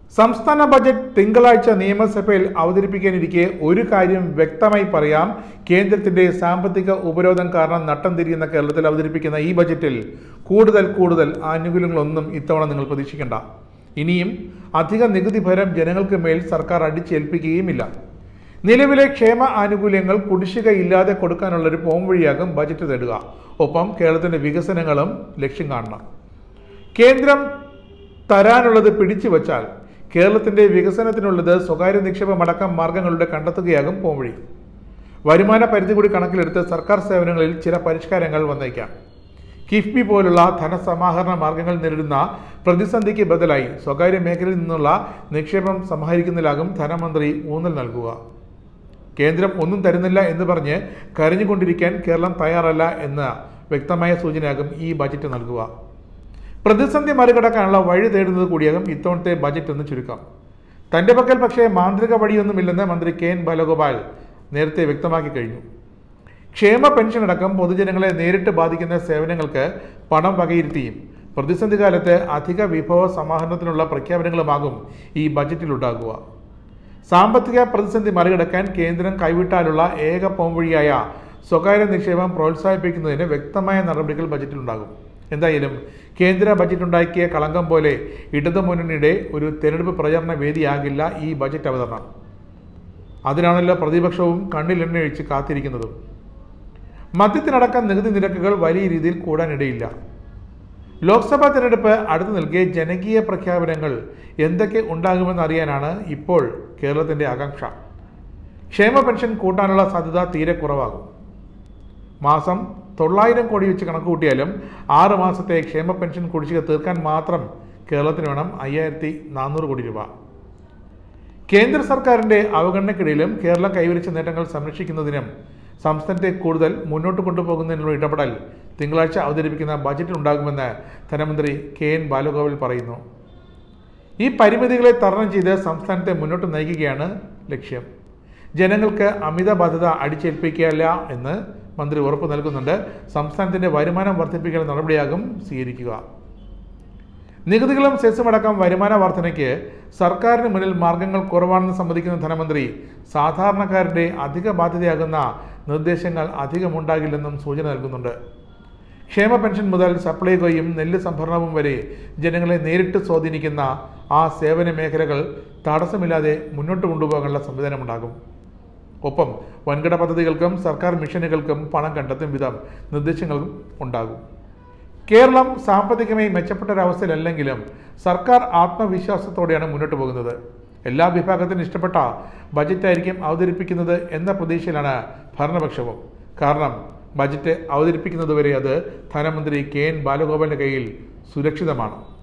സംസ്ഥാന ബജറ്റ് തിങ്കളാഴ്ച നിയമസഭയിൽ അവതരിപ്പിക്കാനിരിക്കെ ഒരു കാര്യം വ്യക്തമായി പറയാം. കേന്ദ്രത്തിന്റെ സാമ്പത്തിക ഉപരോധം കാരണം നട്ടം തിരിയുന്ന കേരളത്തിൽ അവതരിപ്പിക്കുന്ന ഈ ബജറ്റിൽ കൂടുതൽ ആനുകൂല്യങ്ങളൊന്നും ഇത്തവണ നിങ്ങൾ പ്രതീക്ഷിക്കേണ്ട. ഇനിയും അധിക നികുതി ഭാരം ജനങ്ങൾക്ക് മേൽ സർക്കാർ അടിച്ചേൽപ്പിക്കുകയുമില്ല. നിലവിലെ ക്ഷേമ ആനുകൂല്യങ്ങൾ കുടിശ്ശികയില്ലാതെ കൊടുക്കാനുള്ളൊരു പോംവഴിയാകും ബജറ്റ് തേടുക. ഒപ്പം കേരളത്തിന്റെ വികസനങ്ങളും ലക്ഷ്യം കാണണം. കേന്ദ്രം തരാനുള്ളത് പിടിച്ചു വച്ചാൽ കേരളത്തിന്റെ വികസനത്തിനുള്ളത് സ്വകാര്യ നിക്ഷേപമടക്കം മാർഗങ്ങളുടെ കണ്ടെത്തുകയാകും പോംവഴി. വരുമാന പരിധി കൂടി കണക്കിലെടുത്ത് സർക്കാർ സേവനങ്ങളിൽ ചില പരിഷ്കാരങ്ങൾ വന്നേക്കാം. കിഫ്ബി പോലുള്ള ധനസമാഹരണ മാർഗങ്ങൾ നേരിടുന്ന പ്രതിസന്ധിക്ക് ബദലായി സ്വകാര്യ മേഖലയിൽ നിന്നുള്ള നിക്ഷേപം സമാഹരിക്കുന്നതിലാകും ധനമന്ത്രി ഊന്നൽ നൽകുക. കേന്ദ്രം ഒന്നും തരുന്നില്ല എന്ന് പറഞ്ഞ് കരഞ്ഞുകൊണ്ടിരിക്കാൻ കേരളം തയ്യാറല്ല എന്ന വ്യക്തമായ സൂചനയാകും ഈ ബജറ്റ് നൽകുക. പ്രതിസന്ധി മറികടക്കാനുള്ള വഴി തേടുന്നത് കൂടിയാകും ഇത്തവണത്തെ ബജറ്റ് എന്ന് ചുരുക്കം. തന്റെ പക്കൽ പക്ഷേ മാന്ത്രിക വഴിയൊന്നുമില്ലെന്ന് മന്ത്രി കെ.എൻ. ബാലഗോപാൽ നേരത്തെ വ്യക്തമാക്കി കഴിഞ്ഞു. ക്ഷേമ പെൻഷൻ അടക്കം പൊതുജനങ്ങളെ നേരിട്ട് ബാധിക്കുന്ന സേവനങ്ങൾക്ക് പണം വകയിരുത്തിയും പ്രതിസന്ധി കാലത്ത് അധിക വിഭവ സമാഹരണത്തിനുള്ള പ്രഖ്യാപനങ്ങളുമാകും ഈ ബജറ്റിലുണ്ടാകുക. സാമ്പത്തിക പ്രതിസന്ധി മറികടക്കാൻ കേന്ദ്രം കൈവിട്ടാലുള്ള ഏക പോംവഴിയായ സ്വകാര്യ നിക്ഷേപം പ്രോത്സാഹിപ്പിക്കുന്നതിന് വ്യക്തമായ നടപടികൾ ബജറ്റിലുണ്ടാകും. എന്തായാലും കേന്ദ്ര ബജറ്റുണ്ടാക്കിയ കളങ്കം പോലെ ഇടതുമുന്നണിയുടെ ഒരു തെരഞ്ഞെടുപ്പ് പ്രചരണ വേദിയാകില്ല ഈ ബജറ്റ് അവതരണം. അതിനാണല്ലോ പ്രതിപക്ഷവും കണ്ണിലെണ്ണയൊഴിച്ച് കാത്തിരിക്കുന്നതും. മദ്യത്തിനടക്കം നികുതി നിരക്കുകൾ വലിയ രീതിയിൽ കൂടാനിടയില്ല. ലോക്സഭാ തെരഞ്ഞെടുപ്പ് അടുത്തു നിൽക്കെ ജനകീയ പ്രഖ്യാപനങ്ങൾ എന്തൊക്കെ ഉണ്ടാകുമെന്നറിയാനാണ് ഇപ്പോൾ കേരളത്തിന്റെ ആകാംക്ഷ. ക്ഷേമ പെൻഷൻ കൂട്ടാനുള്ള സാധ്യത തീരെ കുറവാകും. മാസം 900 കോടി വെച്ച് കണക്ക് കൂട്ടിയാലും 6 മാസത്തെ ക്ഷേമ പെൻഷൻ കുടിശ്ശിക തീർക്കാൻ മാത്രം കേരളത്തിന് വേണം 5400 കോടി രൂപ. കേന്ദ്ര സർക്കാരിന്റെ അവഗണനയ്ക്കിടയിലും കേരളം കൈവരിച്ച നേട്ടങ്ങൾ സംരക്ഷിക്കുന്നതിനും സംസ്ഥാനത്തെ കൂടുതൽ മുന്നോട്ട് കൊണ്ടുപോകുന്നതിനുള്ള ഇടപെടൽ തിങ്കളാഴ്ച അവതരിപ്പിക്കുന്ന ബജറ്റിൽ ഉണ്ടാകുമെന്ന് ധനമന്ത്രി കെ.എൻ. ബാലഗോപാൽ പറയുന്നു. ഈ പരിമിതികളെ തരണം ചെയ്ത് സംസ്ഥാനത്തെ മുന്നോട്ട് നയിക്കുകയാണ് ലക്ഷ്യം. ജനങ്ങൾക്ക് അമിത ബാധ്യത അടിച്ചേൽപ്പിക്കില്ല എന്ന് മന്ത്രി ഉറപ്പ് നൽകുന്നുണ്ട്. സംസ്ഥാനത്തിന്റെ വരുമാനം വർദ്ധിപ്പിക്കുന്ന നടപടിയാകും സ്വീകരിക്കുക. നികുതികളും സെസ്സുമടക്കം വരുമാന വർധനയ്ക്ക് സർക്കാരിന് മുന്നിൽ മാർഗങ്ങൾ കുറവാണെന്ന് സമ്മതിക്കുന്ന ധനമന്ത്രി സാധാരണക്കാരുടെ അധിക ബാധ്യതയാകുന്ന നിർദ്ദേശങ്ങൾ അധികമുണ്ടാകില്ലെന്നും സൂചന നൽകുന്നുണ്ട്. ക്ഷേമ പെൻഷൻ മുതൽ സപ്ലൈകോയും നെല്ല് സംഭരണവും വരെ ജനങ്ങളെ നേരിട്ട് സ്വാധീനിക്കുന്ന ആ സേവന മേഖലകൾ തടസ്സമില്ലാതെ മുന്നോട്ട് കൊണ്ടുപോകാനുള്ള സംവിധാനമുണ്ടാകും. ഒപ്പം വൻകിട പദ്ധതികൾക്കും സർക്കാർ മിഷനുകൾക്കും പണം കണ്ടെത്തും വിധം നിർദ്ദേശങ്ങളും ഉണ്ടാകും. കേരളം സാമ്പത്തികമായി മെച്ചപ്പെട്ടൊരവസ്ഥയിലല്ലെങ്കിലും സർക്കാർ ആത്മവിശ്വാസത്തോടെയാണ് മുന്നോട്ട് പോകുന്നത്. എല്ലാ വിഭാഗത്തിനും ഇഷ്ടപ്പെട്ട ബജറ്റായിരിക്കും അവതരിപ്പിക്കുന്നത് എന്ന പ്രതീക്ഷയിലാണ് ഭരണപക്ഷവും. കാരണം ബജറ്റ് അവതരിപ്പിക്കുന്നതുവരെ അത് ധനമന്ത്രി കെ.എൻ. ബാലഗോപാലിന്റെ കയ്യിൽ സുരക്ഷിതമാണ്.